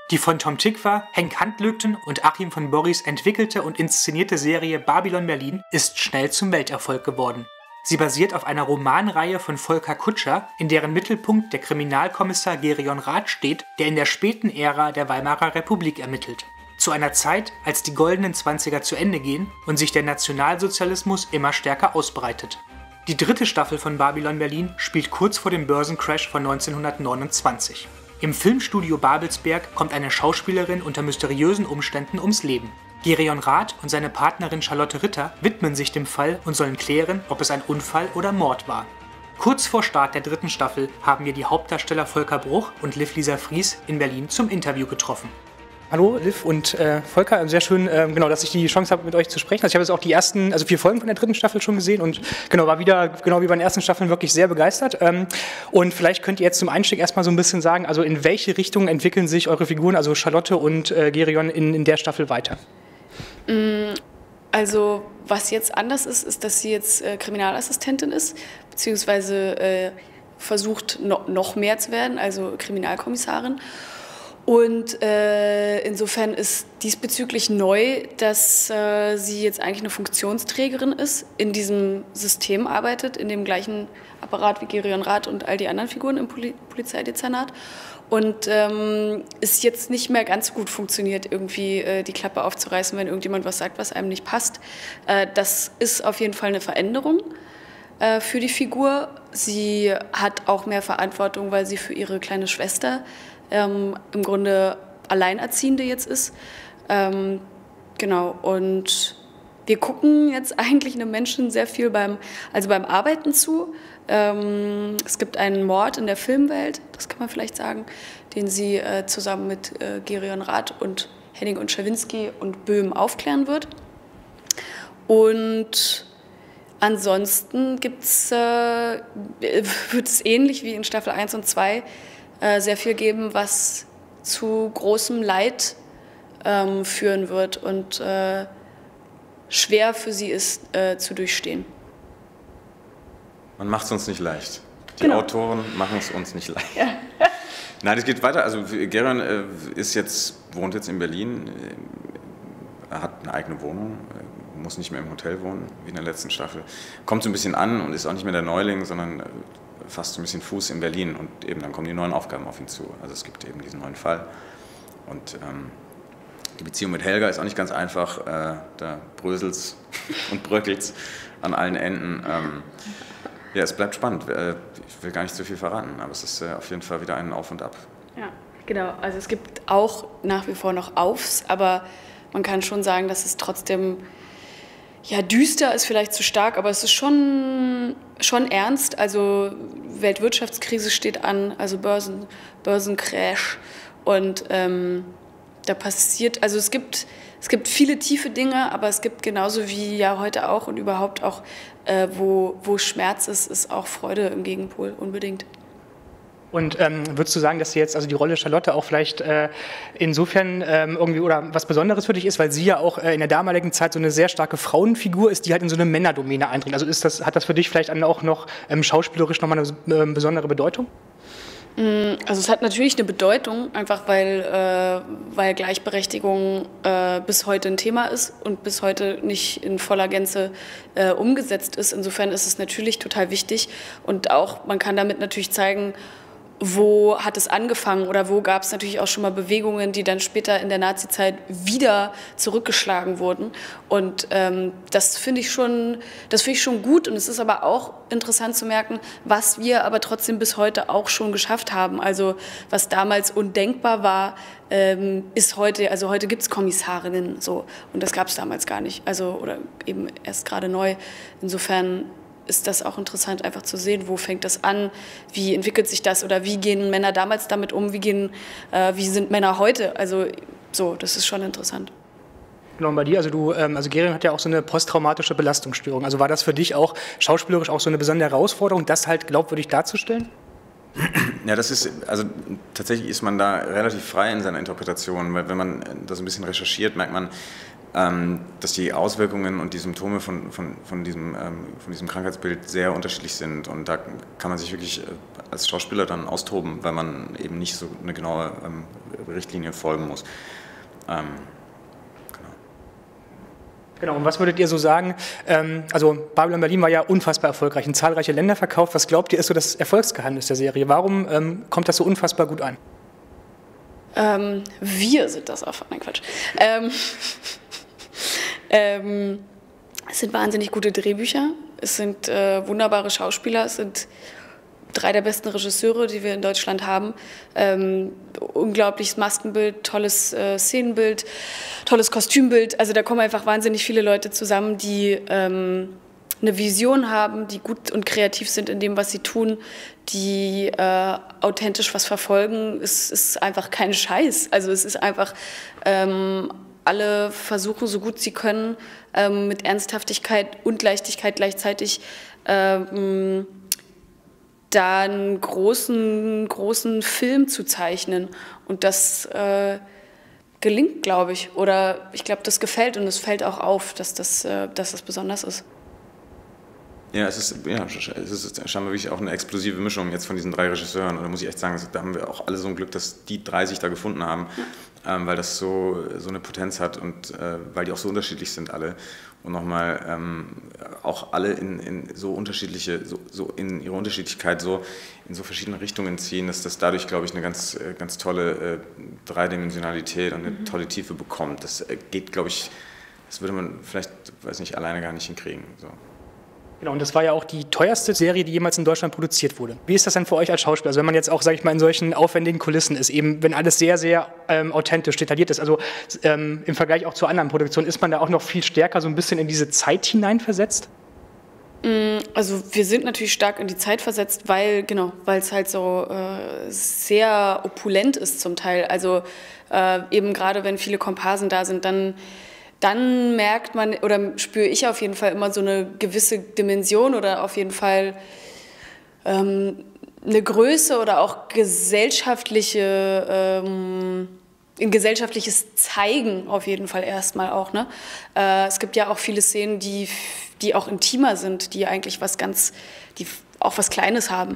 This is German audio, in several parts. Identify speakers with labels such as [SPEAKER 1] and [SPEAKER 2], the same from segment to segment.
[SPEAKER 1] Die von Tom Tykwer, Henk Handlögten und Achim von Borries entwickelte und inszenierte Serie Babylon Berlin ist schnell zum Welterfolg geworden. Sie basiert auf einer Romanreihe von Volker Kutscher, in deren Mittelpunkt der Kriminalkommissar Gerion Rath steht, der in der späten Ära der Weimarer Republik ermittelt. Zu einer Zeit, als die goldenen Zwanziger zu Ende gehen und sich der Nationalsozialismus immer stärker ausbreitet. Die dritte Staffel von Babylon Berlin spielt kurz vor dem Börsencrash von 1929. Im Filmstudio Babelsberg kommt eine Schauspielerin unter mysteriösen Umständen ums Leben. Gerion Rath und seine Partnerin Charlotte Ritter widmen sich dem Fall und sollen klären, ob es ein Unfall oder Mord war. Kurz vor Start der dritten Staffel haben wir die Hauptdarsteller Volker Bruch und Liv-Lisa Fries in Berlin zum Interview getroffen. Hallo Liv und Volker, sehr schön, dass ich die Chance habe, mit euch zu sprechen. Also ich habe jetzt auch die ersten, 4 Folgen von der dritten Staffel schon gesehen und war wieder, genau wie bei den ersten Staffeln, wirklich sehr begeistert. Und vielleicht könnt ihr jetzt zum Einstieg erstmal so ein bisschen sagen, also in welche Richtung entwickeln sich eure Figuren, also Charlotte und Gerion, in der Staffel weiter?
[SPEAKER 2] Also was jetzt anders ist, ist, dass sie jetzt Kriminalassistentin ist, beziehungsweise versucht noch mehr zu werden, also Kriminalkommissarin. Und insofern ist diesbezüglich neu, dass sie jetzt eigentlich eine Funktionsträgerin ist, in diesem System arbeitet, in dem gleichen Apparat wie Gerion Rath und all die anderen Figuren im Polizeidezernat. Und es jetzt nicht mehr ganz so gut funktioniert, irgendwie die Klappe aufzureißen, wenn irgendjemand was sagt, was einem nicht passt. Das ist auf jeden Fall eine Veränderung für die Figur. Sie hat auch mehr Verantwortung, weil sie für ihre kleine Schwester im Grunde Alleinerziehende jetzt ist. Genau, und wir gucken jetzt eigentlich einem Menschen sehr viel beim Arbeiten zu. Es gibt einen Mord in der Filmwelt, das kann man vielleicht sagen, den sie zusammen mit Gerion Rath und Henning und Schawinski und Böhm aufklären wird. Und ansonsten wird es ähnlich wie in Staffel 1 und 2 sehr viel geben, was zu großem Leid führen wird und schwer für sie ist zu durchstehen.
[SPEAKER 3] Man macht es uns nicht leicht. Die
[SPEAKER 2] Genau.
[SPEAKER 3] Autoren machen es uns nicht leicht.
[SPEAKER 2] Ja.
[SPEAKER 3] Nein, es geht weiter. Also Gerion wohnt jetzt in Berlin, er hat eine eigene Wohnung, muss nicht mehr im Hotel wohnen, wie in der letzten Staffel. Kommt so ein bisschen an und ist auch nicht mehr der Neuling, sondern fast so ein bisschen Fuß in Berlin. Und eben dann kommen die neuen Aufgaben auf ihn zu. Also es gibt eben diesen neuen Fall. Und die Beziehung mit Helga ist auch nicht ganz einfach. Da bröselt's und bröckelt's an allen Enden. Ja, es bleibt spannend. Ich will gar nicht zu viel verraten, aber es ist auf jeden Fall wieder ein Auf und Ab.
[SPEAKER 2] Ja, genau. Also es gibt auch nach wie vor noch Aufs, aber man kann schon sagen, dass es trotzdem, ja, düster ist vielleicht zu stark, aber es ist schon ernst. Also Weltwirtschaftskrise steht an, also Börsencrash und da passiert, also es gibt viele tiefe Dinge, aber es gibt genauso wie ja heute auch und überhaupt auch, wo Schmerz ist auch Freude im Gegenpol unbedingt.
[SPEAKER 1] Und würdest du sagen, dass jetzt also die Rolle Charlotte auch vielleicht insofern irgendwie oder was Besonderes für dich ist, weil sie ja auch in der damaligen Zeit so eine sehr starke Frauenfigur ist, die halt in so eine Männerdomäne eindringt. Also hat das für dich vielleicht dann auch noch schauspielerisch nochmal eine besondere Bedeutung?
[SPEAKER 2] Also es hat natürlich eine Bedeutung, einfach weil Gleichberechtigung bis heute ein Thema ist und bis heute nicht in voller Gänze umgesetzt ist. Insofern ist es natürlich total wichtig und auch man kann damit natürlich zeigen, wo hat es angefangen oder wo gab es natürlich auch schon mal Bewegungen, die dann später in der Nazizeit wieder zurückgeschlagen wurden. Und das finde ich schon gut. Und es ist aber auch interessant zu merken, was wir aber trotzdem bis heute auch schon geschafft haben. Also was damals undenkbar war, ist heute, also heute gibt es Kommissarinnen so und das gab es damals gar nicht. Also oder eben erst gerade neu. Insofern ist das auch interessant, einfach zu sehen, wo fängt das an, wie entwickelt sich das oder wie gehen Männer damals damit um, wie sind Männer heute, also so, das ist schon interessant.
[SPEAKER 1] Genau, bei dir, also Gerion hat ja auch so eine posttraumatische Belastungsstörung, also war das für dich auch schauspielerisch auch so eine besondere Herausforderung, das halt glaubwürdig darzustellen?
[SPEAKER 3] Ja, also tatsächlich ist man da relativ frei in seiner Interpretation, weil wenn man das ein bisschen recherchiert, merkt man, dass die Auswirkungen und die Symptome von diesem Krankheitsbild sehr unterschiedlich sind. Und da kann man sich wirklich als Schauspieler dann austoben, weil man eben nicht so eine genaue Richtlinien folgen muss.
[SPEAKER 1] Genau, und was würdet ihr so sagen? Also Babylon Berlin war ja unfassbar erfolgreich, in zahlreiche Länder verkauft. Was glaubt ihr, ist so das Erfolgsgeheimnis der Serie? Warum kommt das so unfassbar gut an?
[SPEAKER 2] Wir sind das auf. Nein, Quatsch. Es sind wahnsinnig gute Drehbücher, es sind wunderbare Schauspieler, es sind 3 der besten Regisseure, die wir in Deutschland haben. Unglaubliches Maskenbild, tolles Szenenbild, tolles Kostümbild. Also da kommen einfach wahnsinnig viele Leute zusammen, die eine Vision haben, die gut und kreativ sind in dem, was sie tun, die authentisch was verfolgen. Es ist einfach kein Scheiß. Also es ist einfach, alle versuchen, so gut sie können, mit Ernsthaftigkeit und Leichtigkeit gleichzeitig da einen großen Film zu zeichnen. Und das gelingt, glaube ich. Oder ich glaube, das gefällt und es fällt auch auf, dass das besonders ist.
[SPEAKER 3] Ja, es ist scheinbar wirklich auch eine explosive Mischung jetzt von diesen 3 Regisseuren. Und da muss ich echt sagen, da haben wir auch alle so ein Glück, dass die 3 sich da gefunden haben, weil das so eine Potenz hat und weil die auch so unterschiedlich sind alle. Und nochmal auch alle in so unterschiedliche, so in ihrer Unterschiedlichkeit so in so verschiedene Richtungen ziehen, dass das dadurch, glaube ich, eine ganz tolle Dreidimensionalität und eine tolle Tiefe bekommt. Das geht, glaube ich, das würde man vielleicht, weiß nicht, alleine gar nicht hinkriegen. So.
[SPEAKER 1] Genau, und das war ja auch die teuerste Serie, die jemals in Deutschland produziert wurde. Wie ist das denn für euch als Schauspieler? Also wenn man jetzt auch, sage ich mal, in solchen aufwendigen Kulissen ist, eben wenn alles sehr, sehr authentisch, detailliert ist, also im Vergleich auch zu anderen Produktionen, ist man da auch noch viel stärker so ein bisschen in diese Zeit hineinversetzt?
[SPEAKER 2] Also wir sind natürlich stark in die Zeit versetzt, weil es halt so sehr opulent ist zum Teil. Also eben gerade wenn viele Komparsen da sind, dann merkt man oder spüre ich auf jeden Fall immer so eine gewisse Dimension oder auf jeden Fall eine Größe oder auch gesellschaftliches Zeigen auf jeden Fall erstmal auch. Ne? Es gibt ja auch viele Szenen, die auch intimer sind, die eigentlich die auch was Kleines haben.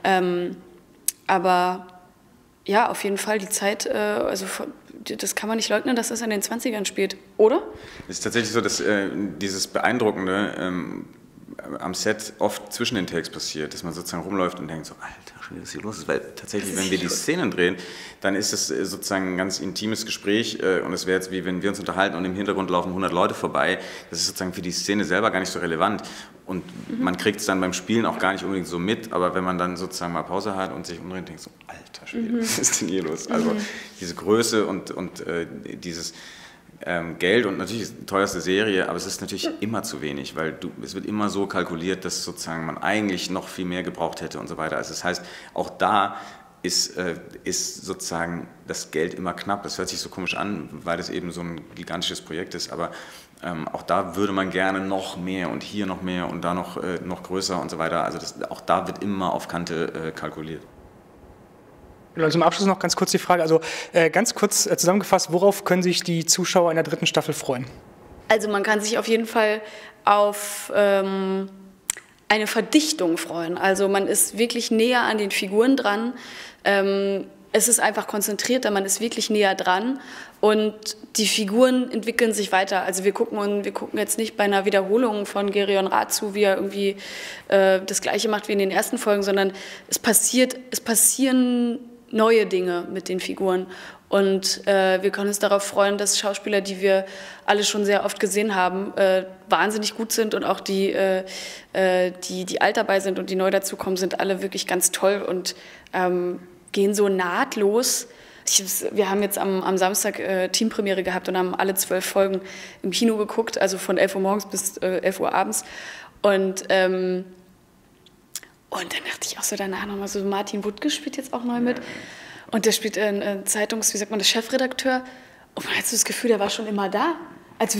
[SPEAKER 2] Aber ja, auf jeden Fall die Zeit, das kann man nicht leugnen, dass es in den 20ern spielt, oder?
[SPEAKER 3] Es ist tatsächlich so, dass dieses Beeindruckende am Set oft zwischen den Takes passiert, dass man sozusagen rumläuft und denkt so, Alter, was ist hier los? Weil tatsächlich, wenn wir die Szenen drehen, dann ist es sozusagen ein ganz intimes Gespräch und es wäre jetzt wie wenn wir uns unterhalten und im Hintergrund laufen 100 Leute vorbei. Das ist sozusagen für die Szene selber gar nicht so relevant und man kriegt es dann beim Spielen auch gar nicht unbedingt so mit, aber wenn man dann sozusagen mal Pause hat und sich umdreht, denkt so, Alter Schwede, was ist denn hier los? Also diese Größe und dieses Geld und natürlich ist die teuerste Serie, aber es ist natürlich immer zu wenig, weil es wird immer so kalkuliert, dass sozusagen man eigentlich noch viel mehr gebraucht hätte und so weiter. Also das heißt, auch da ist sozusagen das Geld immer knapp. Das hört sich so komisch an, weil das eben so ein gigantisches Projekt ist, aber auch da würde man gerne noch mehr und hier noch mehr und da noch größer und so weiter. Also auch da wird immer auf Kante kalkuliert.
[SPEAKER 1] Und zum Abschluss noch ganz kurz die Frage, also ganz kurz zusammengefasst, worauf können sich die Zuschauer in der 3. Staffel freuen?
[SPEAKER 2] Also man kann sich auf jeden Fall auf eine Verdichtung freuen. Also man ist wirklich näher an den Figuren dran. Es ist einfach konzentrierter, man ist wirklich näher dran und die Figuren entwickeln sich weiter. Also wir gucken jetzt nicht bei einer Wiederholung von Gerion Rath zu, wie er irgendwie das Gleiche macht wie in den ersten Folgen, sondern es passieren neue Dinge mit den Figuren. Und wir können uns darauf freuen, dass Schauspieler, die wir alle schon sehr oft gesehen haben, wahnsinnig gut sind und auch die alt dabei sind und die neu dazukommen, sind alle wirklich ganz toll und gehen so nahtlos. Wir haben jetzt am Samstag Teampremiere gehabt und haben alle 12 Folgen im Kino geguckt, also von 11 Uhr morgens bis 11 Uhr abends. Und dann dachte ich auch so danach nochmal so, Martin Wuttke spielt jetzt auch neu mit. Und der spielt der Chefredakteur. Und man hat so das Gefühl, der war schon immer da. Als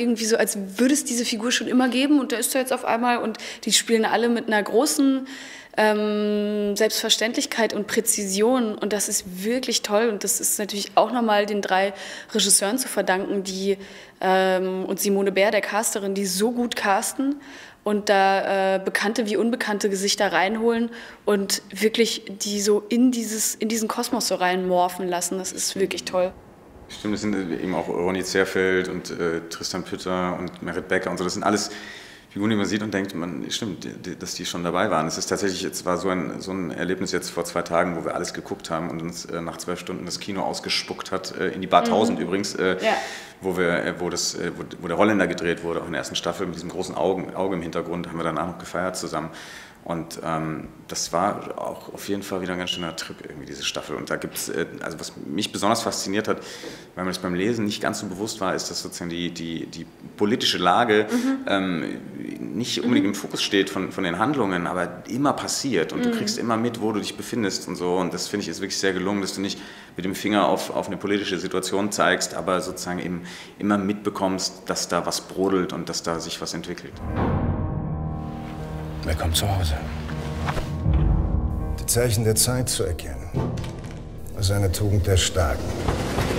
[SPEAKER 2] würde es diese Figur schon immer geben und der ist da jetzt auf einmal. Und die spielen alle mit einer großen Selbstverständlichkeit und Präzision. Und das ist wirklich toll. Und das ist natürlich auch nochmal den 3 Regisseuren zu verdanken, die und Simone Bär, der Casterin, die so gut casten und da bekannte wie unbekannte Gesichter reinholen und wirklich die so in diesen Kosmos so reinmorphen lassen. Das ist wirklich toll.
[SPEAKER 3] Stimmt, das sind eben auch Ronny Zerfeld und Tristan Pütter und Merit Becker und so. Das sind alles Figuren, die man sieht und denkt, stimmt, dass die schon dabei waren. Es ist tatsächlich, es war so ein Erlebnis jetzt vor 2 Tagen, wo wir alles geguckt haben und uns nach 12 Stunden das Kino ausgespuckt hat, in die Bar 1000 übrigens, wo der Holländer gedreht wurde, auch in der ersten Staffel mit diesem großen Auge im Hintergrund, haben wir danach noch gefeiert zusammen. Und das war auch auf jeden Fall wieder ein ganz schöner Trip, irgendwie diese Staffel. Und da gibt es, also was mich besonders fasziniert hat, weil mir das beim Lesen nicht ganz so bewusst war, ist, dass sozusagen die politische Lage nicht unbedingt im Fokus steht von den Handlungen, aber immer passiert. Und du kriegst immer mit, wo du dich befindest und so. Und das finde ich ist wirklich sehr gelungen, dass du nicht mit dem Finger auf eine politische Situation zeigst, aber sozusagen eben immer mitbekommst, dass da was brodelt und dass da sich was entwickelt.
[SPEAKER 4] Willkommen zu Hause.
[SPEAKER 5] Die Zeichen der Zeit zu erkennen, ist eine Tugend der Starken.